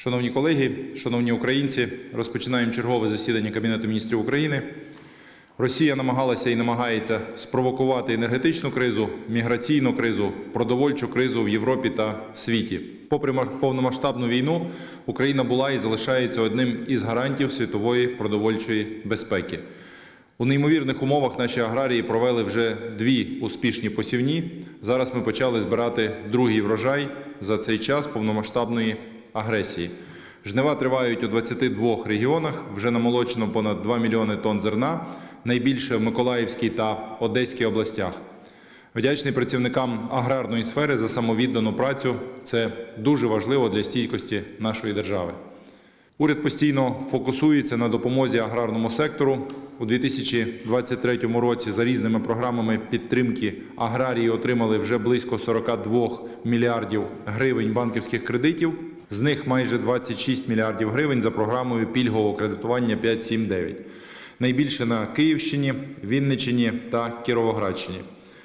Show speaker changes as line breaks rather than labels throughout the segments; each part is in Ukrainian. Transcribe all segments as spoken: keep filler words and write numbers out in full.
Шановні колеги, шановні українці, розпочинаємо чергове засідання Кабінету міністрів України. Росія намагалася і намагається спровокувати енергетичну кризу, міграційну кризу, продовольчу кризу в Європі та світі. Попри повномасштабну війну, Україна була і залишається одним із гарантів світової продовольчої безпеки. У неймовірних умовах наші аграрії провели вже дві успішні посівні. Зараз ми почали збирати другий врожай за цей час повномасштабної агресії. Жнива тривають у двадцяти двох регіонах, вже намолочено понад два мільйони тонн зерна, найбільше в Миколаївській та Одеській областях. Вдячний працівникам аграрної сфери за самовіддану працю. Це дуже важливо для стійкості нашої держави. Уряд постійно фокусується на допомозі аграрному сектору. У дві тисячі двадцять третьому році за різними програмами підтримки аграрії отримали вже близько сорока двох мільярдів гривень банківських кредитів. З них майже двадцять шість мільярдів гривень за програмою пільгового кредитування п'ять сім дев'ять. Найбільше на Київщині, Вінниччині та Кіровоградщині.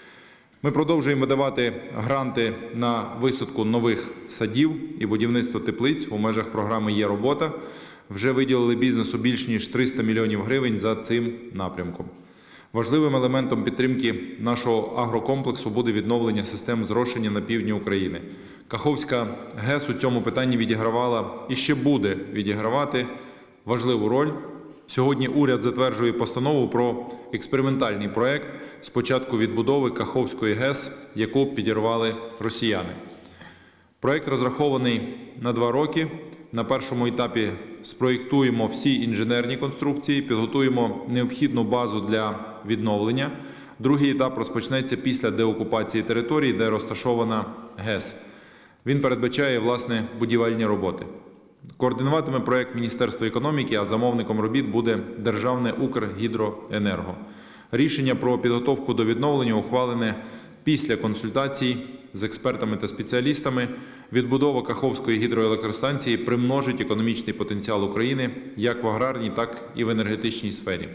Ми продовжуємо видавати гранти на висадку нових садів і будівництво теплиць у межах програми «Є робота». Вже виділили бізнесу більш ніж триста мільйонів гривень за цим напрямком. Важливим елементом підтримки нашого агрокомплексу буде відновлення систем зрошення на півдні України. Каховська ГЕС у цьому питанні відігравала і ще буде відігравати важливу роль. Сьогодні уряд затверджує постанову про експериментальний проєкт з початку відбудови Каховської ГЕС, яку підірвали росіяни. Проєкт розрахований на два роки. На першому етапі спроєктуємо всі інженерні конструкції, підготуємо необхідну базу для відновлення. Другий етап розпочнеться після деокупації території, де розташована ГЕС. Він передбачає, власне, будівельні роботи. Координуватиме проєкт Міністерство економіки, а замовником робіт буде Державне Укргідроенерго. Рішення про підготовку до відновлення ухвалене після консультацій з експертами та спеціалістами. Відбудова Каховської гідроелектростанції примножить економічний потенціал України як в аграрній, так і в енергетичній сфері.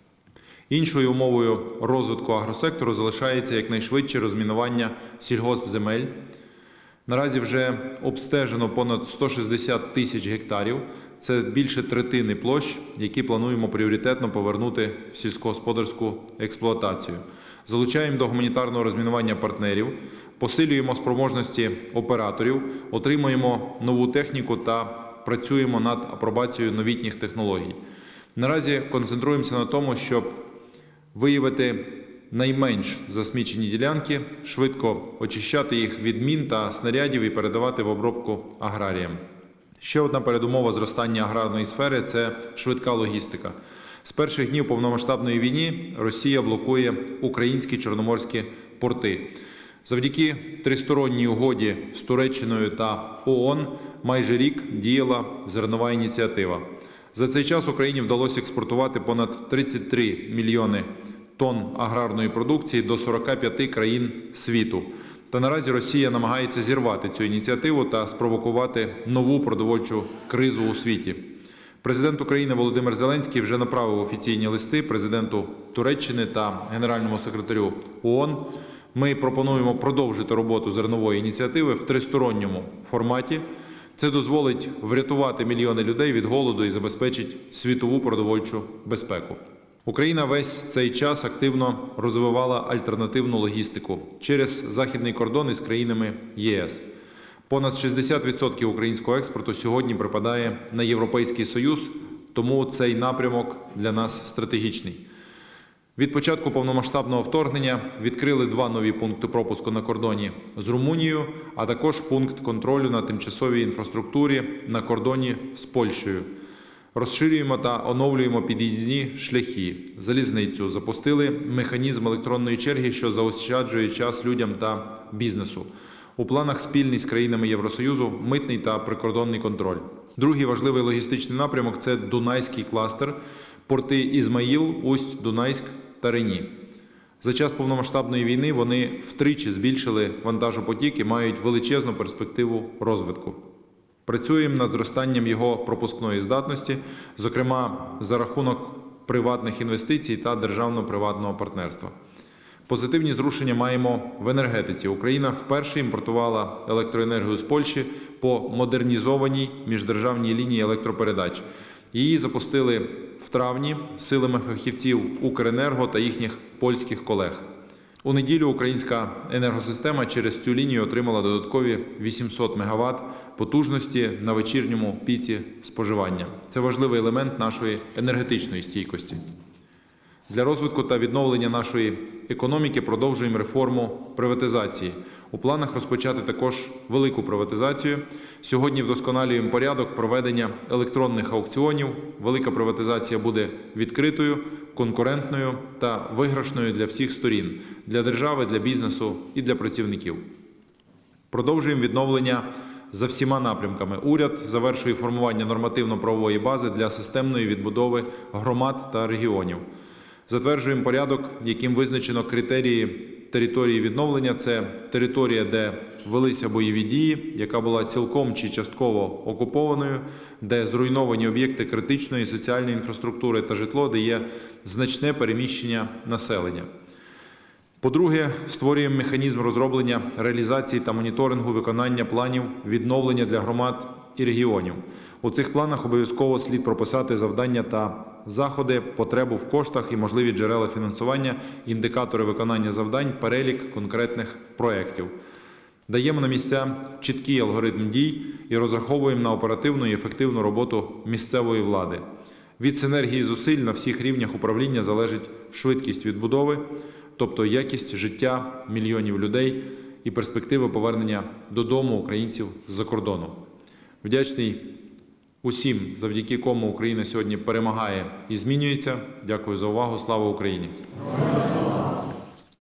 Іншою умовою розвитку агросектору залишається якнайшвидше розмінування сільгоспземель. Наразі вже обстежено понад сто шістдесят тисяч гектарів. Це більше третини площ, які плануємо пріоритетно повернути в сільськогосподарську експлуатацію. Залучаємо до гуманітарного розмінування партнерів, посилюємо спроможності операторів, отримуємо нову техніку та працюємо над апробацією новітніх технологій. Наразі концентруємося на тому, щоб виявити найменш засмічені ділянки, швидко очищати їх від мін та снарядів і передавати в обробку аграріям. Ще одна передумова зростання аграрної сфери – це швидка логістика. З перших днів повномасштабної війни Росія блокує українські чорноморські порти. Завдяки тристоронній угоді з Туреччиною та ООН майже рік діяла зернова ініціатива. За цей час Україні вдалося експортувати понад тридцять три мільйони тонн аграрної продукції до сорока п'яти країн світу. Та наразі Росія намагається зірвати цю ініціативу та спровокувати нову продовольчу кризу у світі. Президент України Володимир Зеленський вже направив офіційні листи президенту Туреччини та генеральному секретарю ООН. Ми пропонуємо продовжити роботу зернової ініціативи в тристоронньому форматі. Це дозволить врятувати мільйони людей від голоду і забезпечить світову продовольчу безпеку. Україна весь цей час активно розвивала альтернативну логістику через західний кордон із країнами ЄС. Понад шістдесят відсотків українського експорту сьогодні припадає на Європейський Союз, тому цей напрямок для нас стратегічний. Від початку повномасштабного вторгнення відкрили два нові пункти пропуску на кордоні з Румунією, а також пункт контролю на тимчасовій інфраструктурі на кордоні з Польщею. Розширюємо та оновлюємо під'їзні шляхи, залізницю, запустили механізм електронної черги, що заощаджує час людям та бізнесу. У планах спільний з країнами Євросоюзу митний та прикордонний контроль. Другий важливий логістичний напрямок – це Дунайський кластер, порти Ізмаїл, Усть, Дунайськ та Рені. За час повномасштабної війни вони втричі збільшили вантажопотік і мають величезну перспективу розвитку. Працюємо над зростанням його пропускної здатності, зокрема за рахунок приватних інвестицій та державно-приватного партнерства. Позитивні зрушення маємо в енергетиці. Україна вперше імпортувала електроенергію з Польщі по модернізованій міждержавній лінії електропередач. Її запустили в травні силами фахівців Укренерго та їхніх польських колег. У неділю українська енергосистема через цю лінію отримала додаткові вісімсот мегаватт потужності на вечірньому піці споживання. Це важливий елемент нашої енергетичної стійкості. Для розвитку та відновлення нашої економіки продовжуємо реформу приватизації. У планах розпочати також велику приватизацію. Сьогодні вдосконалюємо порядок проведення електронних аукціонів. Велика приватизація буде відкритою, конкурентною та виграшною для всіх сторін – для держави, для бізнесу і для працівників. Продовжуємо відновлення за всіма напрямками. Уряд завершує формування нормативно-правової бази для системної відбудови громад та регіонів. Затверджуємо порядок, яким визначено критерії території відновлення. Це територія, де велися бойові дії, яка була цілком чи частково окупованою, де зруйновані об'єкти критичної соціальної інфраструктури та житло, де є значне переміщення населення. По-друге, створюємо механізм розроблення, реалізації та моніторингу виконання планів відновлення для громад і регіонів. У цих планах обов'язково слід прописати завдання та заходи, потребу в коштах і можливі джерела фінансування, індикатори виконання завдань, перелік конкретних проєктів. Даємо на місця чіткий алгоритм дій і розраховуємо на оперативну і ефективну роботу місцевої влади. Від синергії зусиль на всіх рівнях управління залежить швидкість відбудови, тобто якість життя мільйонів людей і перспективи повернення додому українців з-за кордону. Вдячний усім, завдяки кому Україна сьогодні перемагає і змінюється. Дякую за увагу. Слава Україні!